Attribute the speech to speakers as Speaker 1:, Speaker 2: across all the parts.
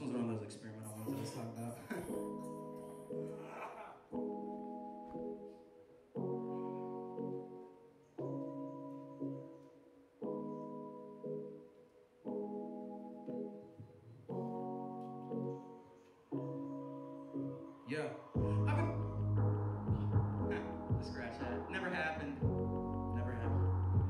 Speaker 1: one's one of those experimental ones that I was talking about. Yeah. Just scratch that. Never happened. Never happened.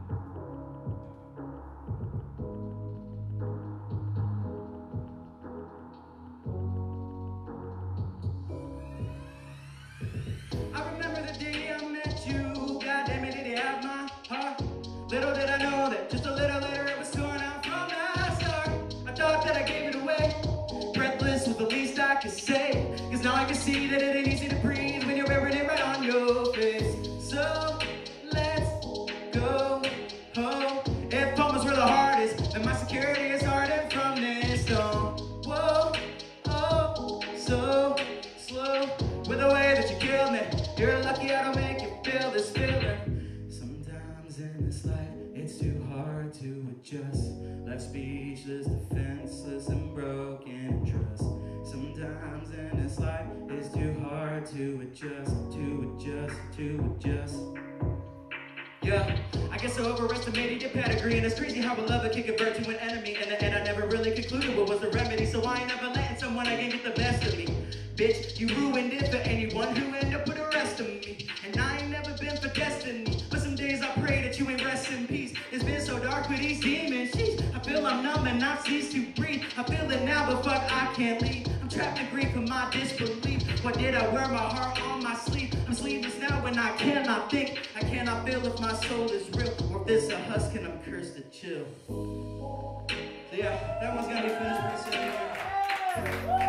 Speaker 1: I remember the day I met you. God damn it, did it have my heart? Little did I know that just a little later it was torn out from the start. I thought that I gave it away. Breathless with the least I could say. Cause now I can see that it ain't easy to breathe when you're wearing it right on your face. So let's go home. If home is where the heart is, then my security is hardened from this stone. Whoa, oh, so slow. With the way that you killed me, you're lucky I don't make you feel this feeling. Sometimes in this life, it's too hard to adjust. Left speechless, defenseless, and broken trust. Sometimes in this life, it's too hard to adjust, to adjust, to adjust. Yeah, I guess I overestimated your pedigree, and it's crazy how a lover can convert to an enemy. In the end, I never really concluded what was the remedy, so I ain't never letting someone again get the best of me. Bitch, you ruined it for anyone who ended up with the rest of me. And I ain't never been for destiny, but some days I pray that you ain't rest in peace. It's been so dark with these demons, jeez. I feel I'm numb and not cease to breathe. I feel it now, but fuck, I can't leave. I'm trapped in grief and my disbelief. Why did I wear my heart on my sleeve? I'm sleeveless now when I cannot think. I cannot feel if my soul is real, or if this a husk and I'm cursed to chill. So yeah, that one's gonna be finished pretty soon.